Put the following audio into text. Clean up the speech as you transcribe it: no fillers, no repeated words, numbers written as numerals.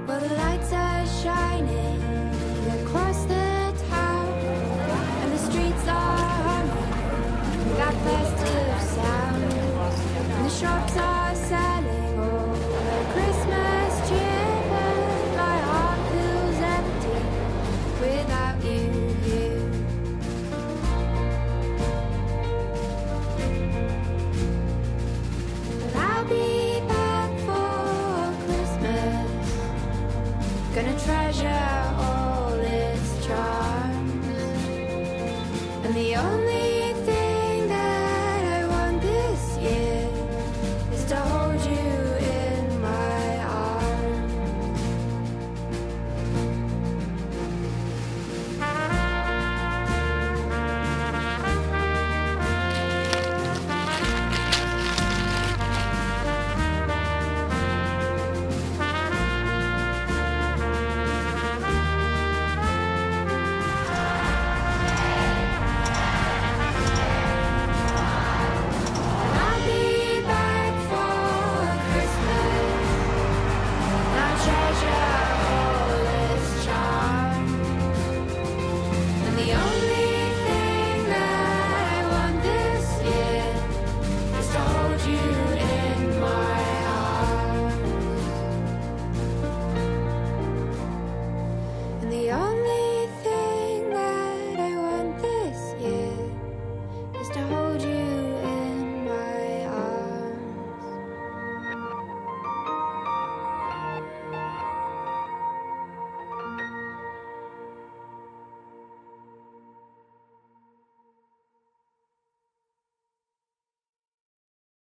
Well, the lights are shining across the town, and the streets are humming with that festive sound, and the shops are selling all the Christmas cheer, but my heart feels empty without you here. But I'll be back for Christmas, gonna try